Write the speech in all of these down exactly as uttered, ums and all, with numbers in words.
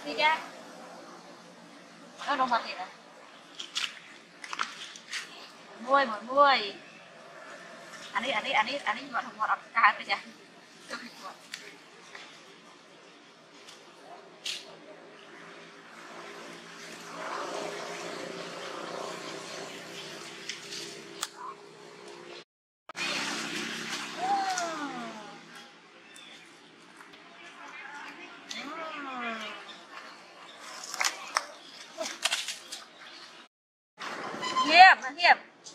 đi ra nó đâu mà thiệt à muôi một muôi anh đi anh đi anh đi anh đi ngọt ngọt ngọt cá bây giờ hiệp hiệp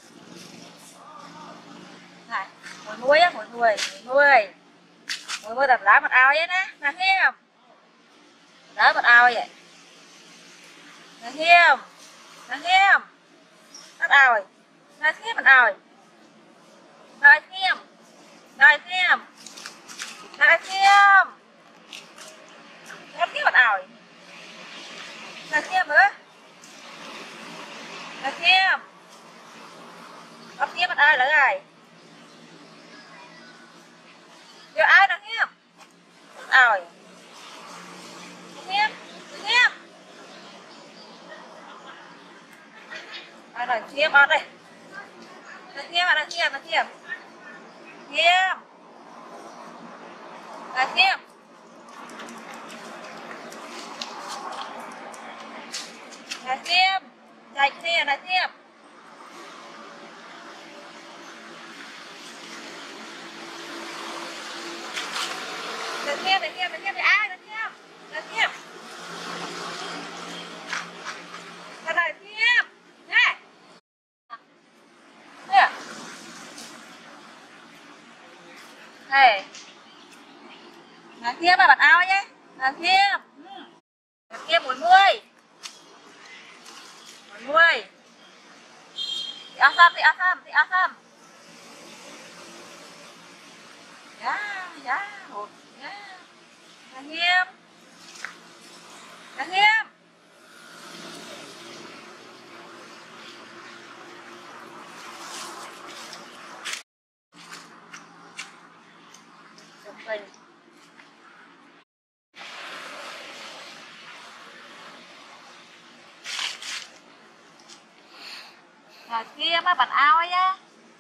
này mùi muối á mùi muối muối mùi muối đập lá mật ao vậy nè là hiệp lá mật ao vậy là hiệp là hiệp mật ao rồi là hiệp mật ao rồi là hiệp là hiệp là hiệp là hiệp mật ao rồi là hiệp nữa là hiệp ấp hiệp mật ao là ai giờ ai là hiệp rồi hiệp hiệp ai là hiệp ở đây là hiệp là hiệp là hiệp hiệp là hiệp là hiệp chạy xe là hiệp là hiệp là hiệp là hiệp là ai là hiệp là hiệp là là hiệp nè nè này là hiệp là bạn ao nhé là hiệp là hiệp mùi muôi mùi muôi thì asam thì asam thì asam dạ dạ hột dạ là hiệp là hiệp chụp hình là kia mấy bạn ao ấy á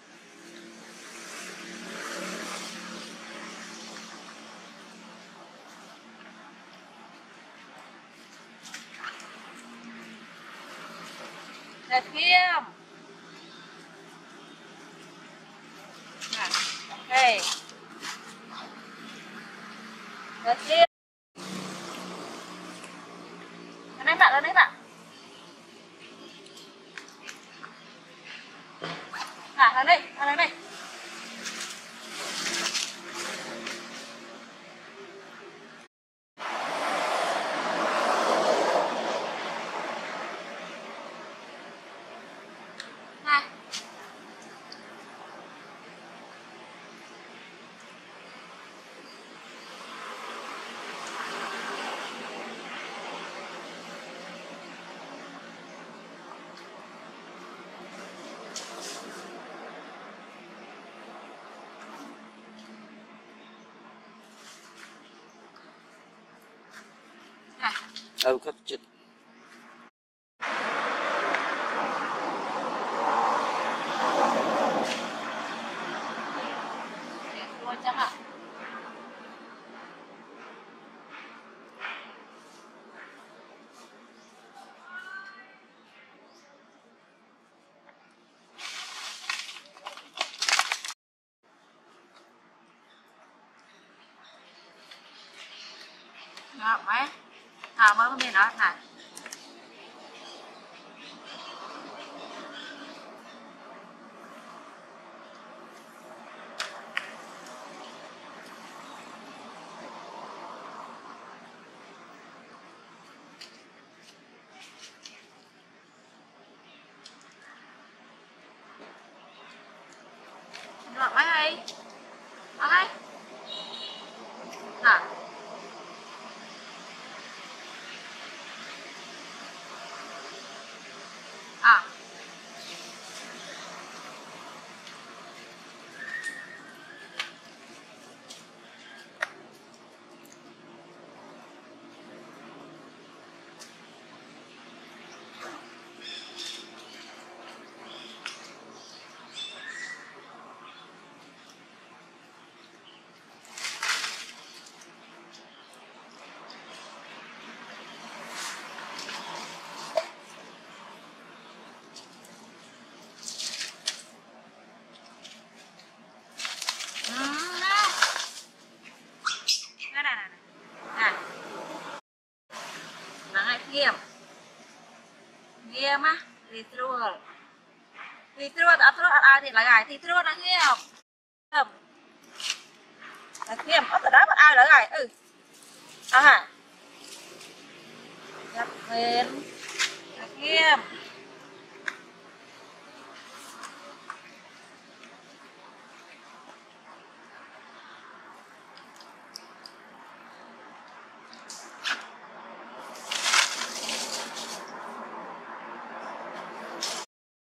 là kia à, ok là kia lên đấy bạn lên đấy bạn à lên đây lên đây đâu có chích ngọt mấy à mới bên đó này ngọt mấy hay ngọt hay à à nghiêm nghiêm á thì thua thì thua đã thua ai thì lại gài thì thua là nghiêm không là nghiêm ở từ đó mà ai lại gài ừ à hả nhập lên là nghiêm